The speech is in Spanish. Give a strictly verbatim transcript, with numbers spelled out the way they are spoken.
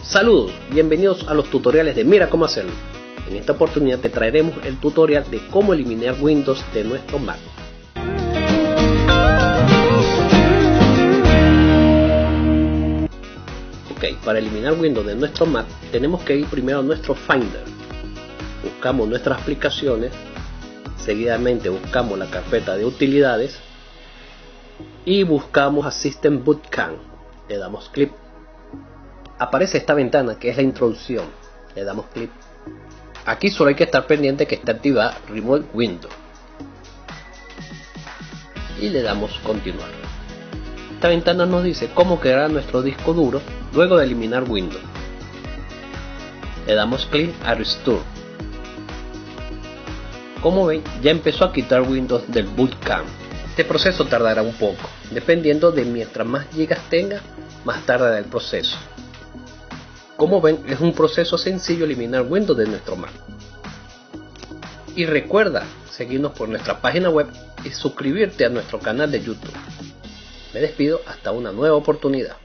Saludos, bienvenidos a los tutoriales de Mira Cómo Hacerlo. En esta oportunidad te traeremos el tutorial de cómo eliminar Windows de nuestro Mac. Ok, para eliminar Windows de nuestro Mac tenemos que ir primero a nuestro Finder. Buscamos nuestras aplicaciones, seguidamente buscamos la carpeta de utilidades y buscamos a System Bootcamp. Le damos clic. Aparece esta ventana que es la introducción. Le damos clic. Aquí solo hay que estar pendiente que esté activada Remote Windows y le damos continuar. Esta ventana nos dice cómo quedará nuestro disco duro luego de eliminar Windows. Le damos clic a Restore. Como ven, ya empezó a quitar Windows del Bootcamp. Este proceso tardará un poco, dependiendo de mientras más gigas tenga, más tardará el proceso. Como ven, es un proceso sencillo eliminar Windows de nuestro Mac. Y recuerda seguirnos por nuestra página web y suscribirte a nuestro canal de YouTube. Me despido hasta una nueva oportunidad.